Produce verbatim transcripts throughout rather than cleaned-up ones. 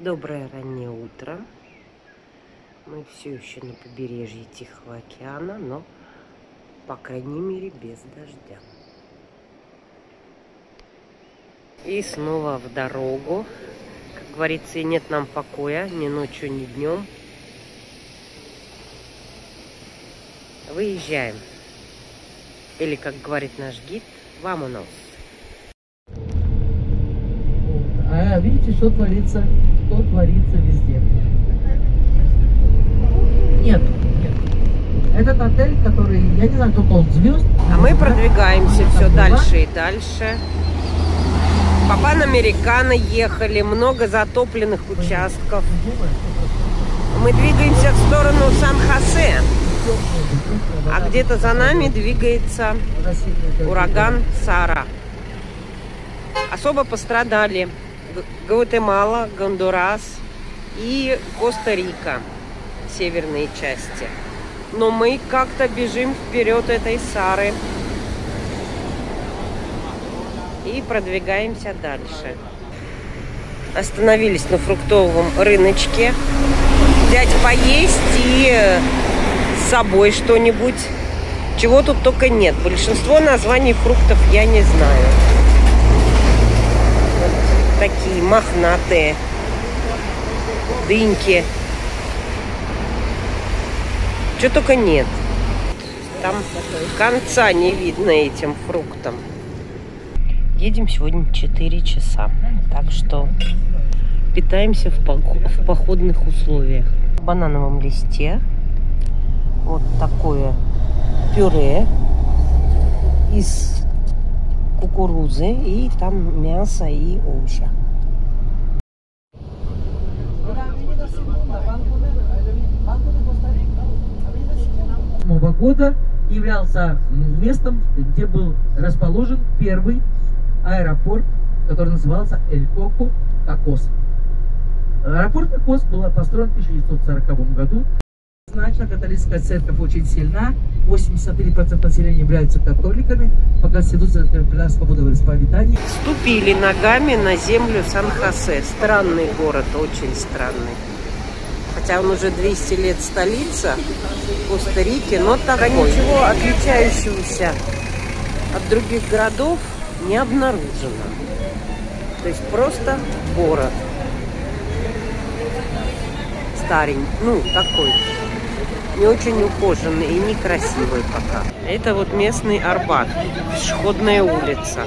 Доброе раннее утро. Мы все еще на побережье Тихого океана, но, по крайней мере, без дождя. И снова в дорогу. Как говорится, и нет нам покоя ни ночью, ни днем. Выезжаем. Или, как говорит наш гид, vámonos. А видите, что творится, что творится везде? Нет, нет. Этот отель, который, я не знаю, сколько он звезд. А мы продвигаемся все дальше и дальше. По Панамерикано ехали, много затопленных участков. Мы двигаемся в сторону Сан-Хосе. А где-то за нами двигается ураган Сара. Особо пострадали Гватемала, Гондурас и Коста-Рика, северные части. Но мы как-то бежим вперед этой Сары и продвигаемся дальше. Остановились на фруктовом рыночке взять поесть и с собой что-нибудь. Чего тут только нет. Большинство названий фруктов я не знаю. Вот такие мохнатые дыньки. Чего только нет. Там конца не видно этим фруктам. Едем сегодня четыре часа. Так что питаемся в, в походных условиях. В банановом листе вот такое пюре из кукурузы, и там мясо и овощи. Нового года являлся местом, где был расположен первый аэропорт, который назывался Эль Коко Кокос. Аэропорт Кокос был построен в тысяча девятьсот сороковом году. Значит, католическая церковь очень сильна. восемьдесят три процента населения являются католиками. По Конституции определена свобода вероисповедания. Ступили ногами на землю Сан-Хосе. Странный город, очень странный. Хотя он уже двести лет столица Коста-Рики, но так ничего отличающегося от других городов не обнаружено. То есть просто город. Старенький, ну такой, не очень ухоженный и некрасивый пока. Это вот местный Арбат, пешеходная улица.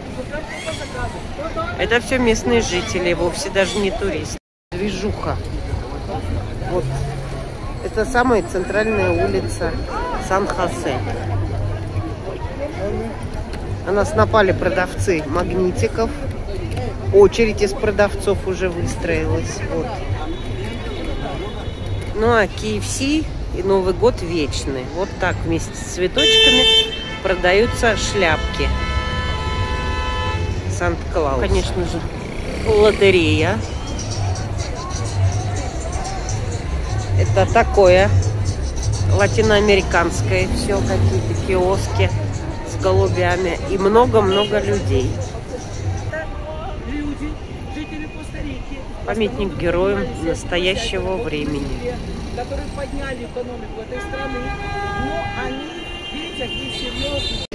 Это все местные жители, вовсе даже не туристы. Движуха. Вот. Это самая центральная улица Сан-Хосе. На нас напали продавцы магнитиков. Очередь из продавцов уже выстроилась. Вот. Ну а кей эф си и Новый год вечны. Вот так вместе с цветочками продаются шляпки Санта-Клауса. Конечно же, лотерея. Это такое латиноамериканское все, какие-то киоски с голубями и много-много людей. Памятник героям настоящего времени. Которые подняли экономику этой страны, но они, видите, какие серьезные.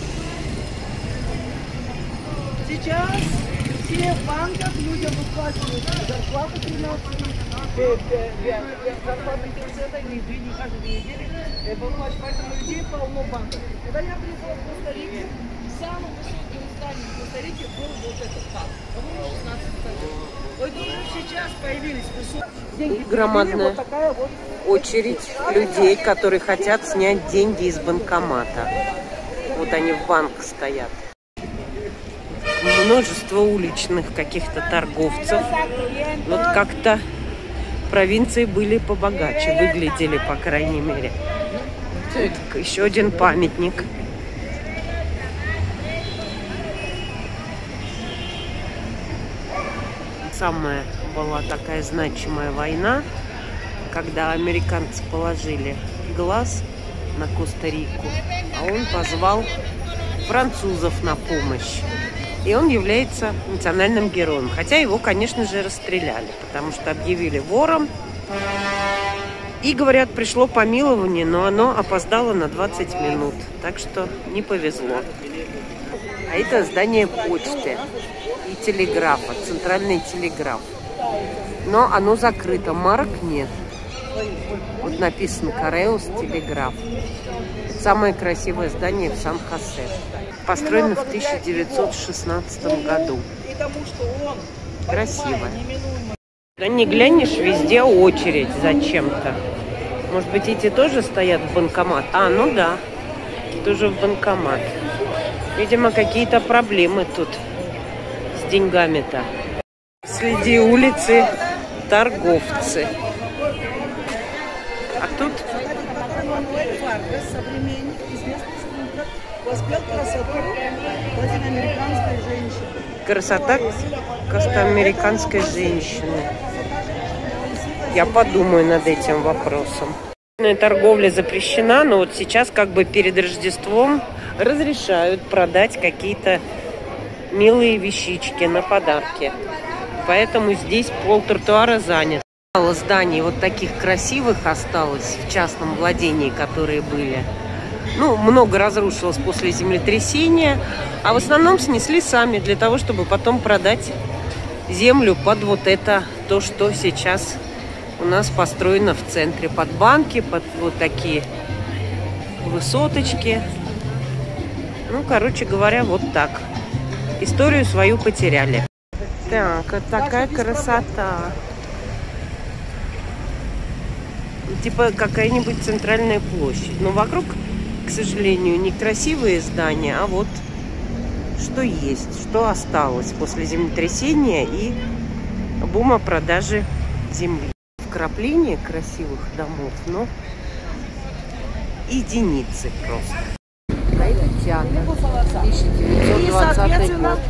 Сейчас все в банках людям выплачивают зарплату тринадцать, зарплату пятьдесят, не две, не каждые две недели, выплачивают, поэтому людей полно в банках. Когда я приехала в Коста-Рике, самым высоким зданием в Коста-Рике был вот этот банк, по-моему, шестнадцать этажей. Вот уже сейчас появились высокие. Громадная очередь людей, которые хотят снять деньги из банкомата. Вот они в банк стоят. Множество уличных каких-то торговцев. Вот как-то провинции были побогаче, выглядели, по крайней мере. Вот еще один памятник. Самая была такая значимая война, когда американцы положили глаз на Коста-Рику, а он позвал французов на помощь. И он является национальным героем. Хотя его, конечно же, расстреляли, потому что объявили вором. И, говорят, пришло помилование, но оно опоздало на двадцать минут. Так что не повезло. А это здание почты и телеграфа, центральный телеграф. Но оно закрыто, марок нет. Вот написано «Кореус телеграф». Самое красивое здание в Сан-Хосе. Построено в тысяча девятьсот шестнадцатом году. Красиво. Да не глянешь, везде очередь зачем-то. Может быть, эти тоже стоят в банкомат? А, ну да, тоже в банкомат. Видимо, какие-то проблемы тут с деньгами-то. Среди улицы торговцы. А тут красота костноамериканской женщины. Я подумаю над этим вопросом. Торговля запрещена, но вот сейчас как бы перед Рождеством разрешают продать какие-то милые вещички на подарки. Поэтому здесь полтротуара занят. Мало зданий вот таких красивых осталось в частном владении, которые были. Ну, много разрушилось после землетрясения, а в основном снесли сами для того, чтобы потом продать землю под вот это, то, что сейчас у нас построено в центре, под банки, под вот такие высоточки. Ну, короче говоря, вот так. Историю свою потеряли. Так, вот такая красота. Типа какая-нибудь центральная площадь. Но вокруг, к сожалению, не красивые здания, а вот что есть, что осталось после землетрясения и бума продажи земли. Вкрапление красивых домов, но единицы просто. А это театр. тысяча девятьсот двадцатый год.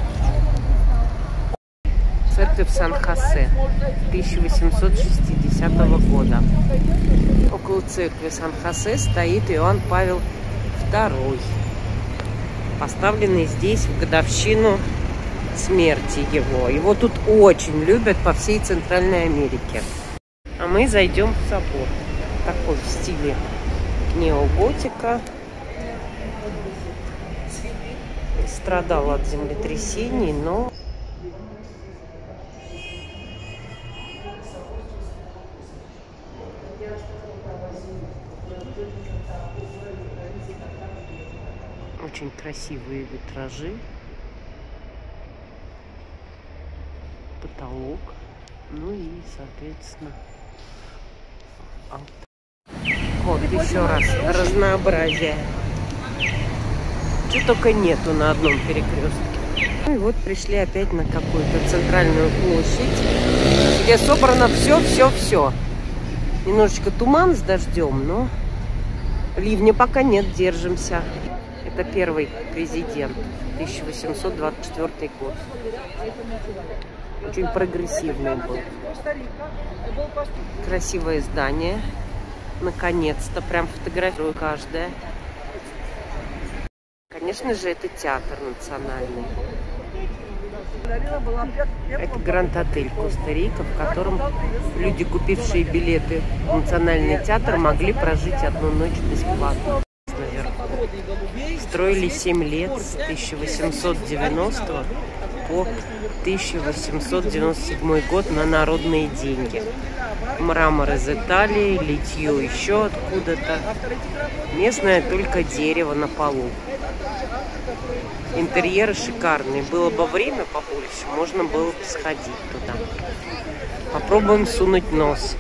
Церковь Сан-Хосе тысяча восемьсот шестидесятого года. Около церкви Сан-Хосе стоит Иоанн Павел второй, поставленный здесь в годовщину смерти его. Его тут очень любят по всей Центральной Америке. А мы зайдем в собор. Такой в стиле неоготика. Страдал от землетрясений, но очень красивые витражи, потолок, ну и, соответственно, алтарь. Вот еще раз разнообразие. Чего только нету на одном перекрестке. Ну и вот пришли опять на какую-то центральную площадь, где собрано все-все-все. Немножечко туман с дождем, но ливня пока нет, держимся. Это первый президент, тысяча восемьсот двадцать четвёртый год. Очень прогрессивный был. Красивое здание. Наконец-то, прям фотографирую каждое. Конечно же, это театр национальный. Это Гранд-отель Коста-Рика, в котором люди, купившие билеты в национальный театр, могли прожить одну ночь бесплатно. Строили семь лет, с тысяча восемьсот девяностого по тысяча восемьсот девяносто седьмой год на народные деньги. Мрамор из Италии, литье еще откуда-то. Местное только дерево на полу. Интерьеры шикарные. Было бы время побольше, можно было бы сходить туда. Попробуем сунуть нос.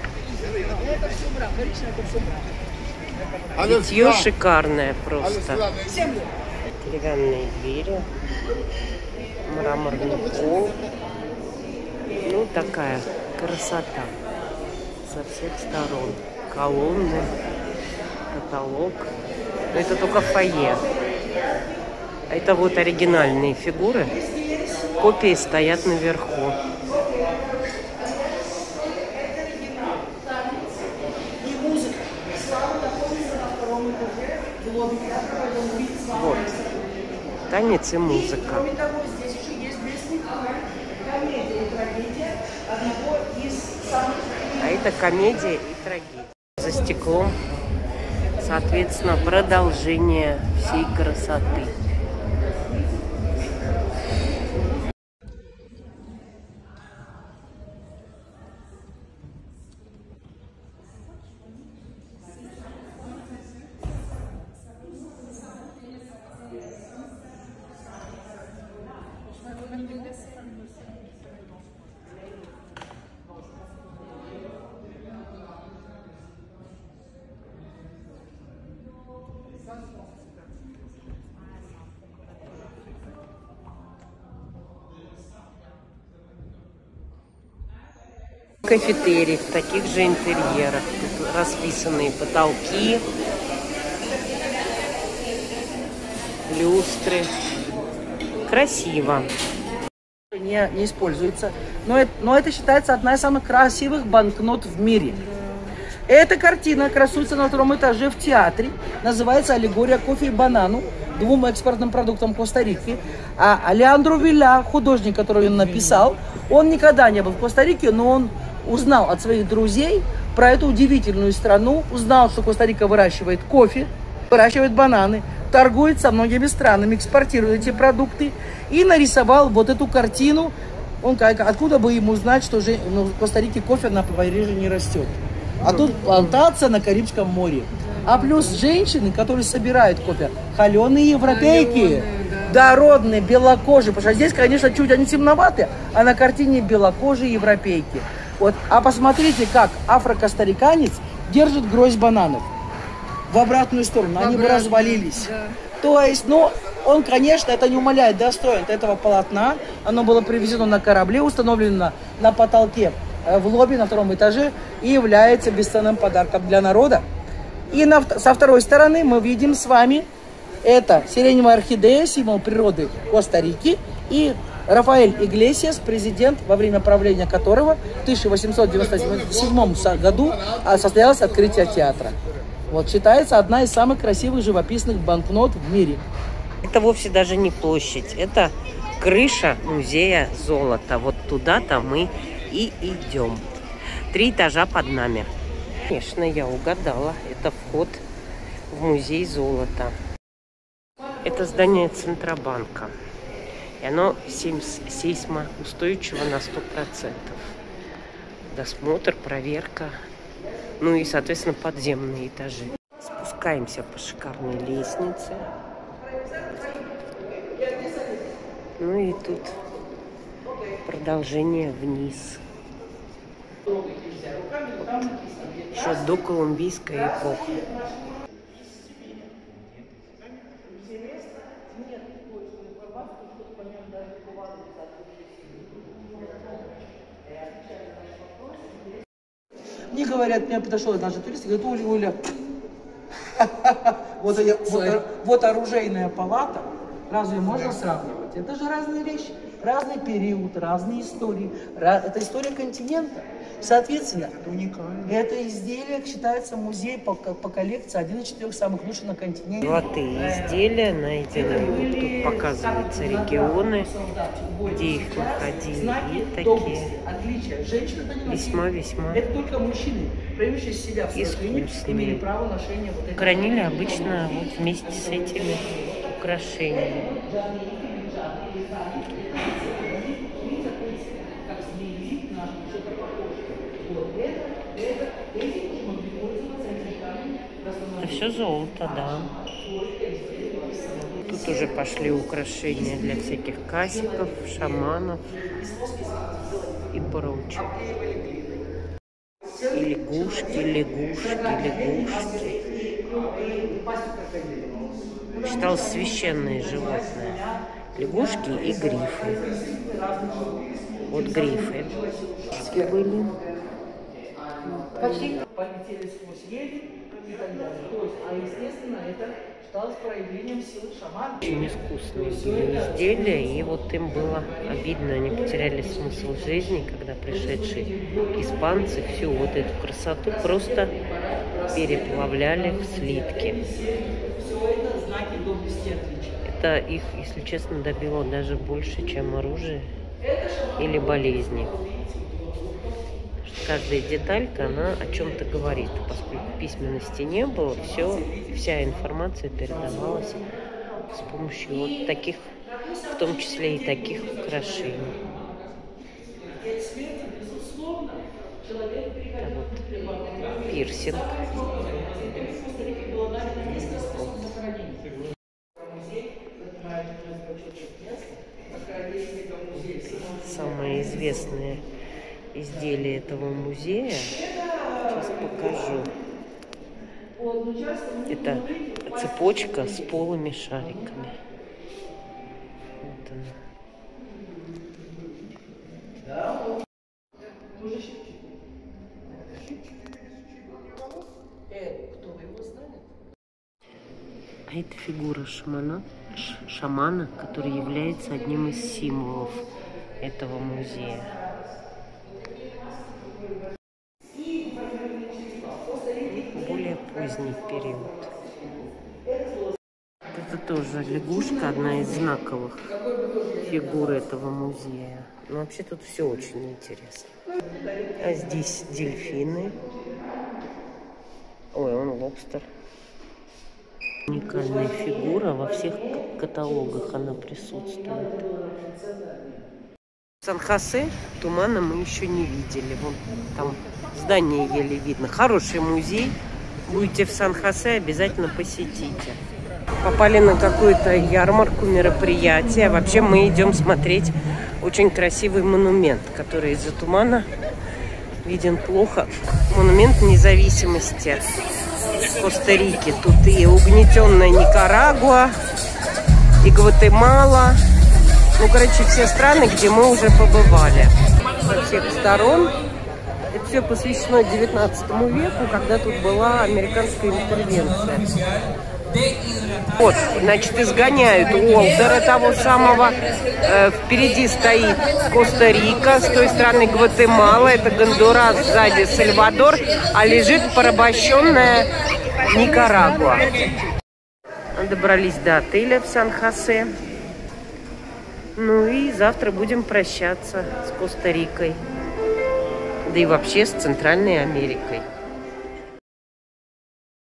Литье шикарное просто. Деревянные двери. Мраморный пол. Ну, такая красота. Со всех сторон. Колонны, потолок. Но это только фойе. А это вот оригинальные фигуры. Копии стоят наверху. Вот. Танец и музыка. Это комедия и трагедия. За стеклом, соответственно, продолжение всей красоты. Кафетерий в таких же интерьерах. Тут расписанные потолки, люстры. Красиво. Не, не используется. Но это, но это считается одна из самых красивых банкнот в мире. Эта картина красуется на втором этаже в театре. Называется «Аллегория кофе и банану», двум экспортным продуктам Коста-Рики. А Алеандро Вилля, художник, который он написал, он никогда не был в Коста-Рике, но он узнал от своих друзей про эту удивительную страну, узнал, что Коста-Рика выращивает кофе, выращивает бананы, торгует со многими странами, экспортирует эти продукты и нарисовал вот эту картину. Он как, откуда бы ему знать, что же, ну, в Коста-Рике кофе на побережье не растет. А тут плантация на Карибском море. А плюс женщины, которые собирают кофе, холеные европейки, дородные, белокожие. Потому что здесь, конечно, чуть они темноваты, а на картине белокожие европейки. Вот. А посмотрите, как афро-костариканец держит гроздь бананов в обратную сторону. Они бы развалились. Да. То есть, ну, он, конечно, это не умаляет достоинства этого полотна. Оно было привезено на корабле, установлено на потолке в лобби на втором этаже и является бесценным подарком для народа. И на, со второй стороны мы видим с вами это сиреневая орхидея, символ природы Коста-Рики, и Рафаэль Иглесиас, президент, во время правления которого в тысяча восемьсот девяносто седьмом году состоялось открытие театра. Вот, считается одна из самых красивых живописных банкнот в мире. Это вовсе даже не площадь, это крыша музея золота. Вот туда-то мы и идем. Три этажа под нами. Конечно, я угадала. Это вход в музей золота. Это здание Центробанка. И оно сейсмоустойчиво на сто процентов. Досмотр, проверка. Ну и, соответственно, подземные этажи. Спускаемся по шикарной лестнице. Ну и тут продолжение вниз. Еще до колумбийской эпохи. Мне говорят, мне подошел наш турист и говорит: Оля, Оля, вот, вот, вот оружейная палата, разве можно сравнивать? Это же разные вещи, разный период, разные истории. Это история континента. Соответственно, это изделие считается музей по, по коллекции один из четырех самых лучших на континенте. Золотые изделия найдены. Тут показываются регионы, где их находили. И такие весьма-весьма искусные. Хранили обычно вот вместе с этими украшениями. Это все золото, да. Тут уже пошли украшения для всяких касиков, шаманов и прочего. И лягушки, лягушки, лягушки. Считалось священное животное. Лягушки и грифы. Вот грифы. Были. Почти полетели сквозь ели и так далее. То есть, а естественно, это считалось проявлением силы шамана. Очень искусные были изделия, и вот им было обидно, они потеряли смысл жизни, когда пришедшие испанцы всю вот эту красоту просто переплавляли в слитки. Это их, если честно, добило даже больше, чем оружие или болезни. каждая деталька, она о чем-то говорит. Поскольку письменности не было, все, вся информация передавалась с помощью вот таких, в том числе и таких украшений. Это вот пирсинг. Самое известное изделие этого музея, сейчас покажу. Это цепочка с полыми шариками. Вот она. А это фигура шамана, шамана, который является одним из символов этого музея. Более поздний период. Это тоже лягушка, одна из знаковых фигур этого музея. Но вообще тут все очень интересно. А здесь дельфины. Ой, он лобстер. Уникальная фигура, во всех каталогах она присутствует. Сан-Хосе тумана мы еще не видели. Вон там здание еле видно. Хороший музей. Будете в Сан-Хосе, обязательно посетите. Попали на какую-то ярмарку, мероприятие. Вообще мы идем смотреть очень красивый монумент, который из-за тумана виден плохо. Монумент независимости Коста-Рики. Тут и угнетенная Никарагуа, и Гватемала. Ну, короче, все страны, где мы уже побывали. Со всех сторон. Это все посвящено девятнадцатому веку, когда тут была американская интервенция. Вот, значит, изгоняют Уолтера того самого. Э, впереди стоит Коста-Рика, с той стороны Гватемала, это Гондурас, сзади Сальвадор, а лежит порабощенная Никарагуа. Добрались до отеля в Сан-Хосе. Ну и завтра будем прощаться с Коста-Рикой. Да и вообще с Центральной Америкой.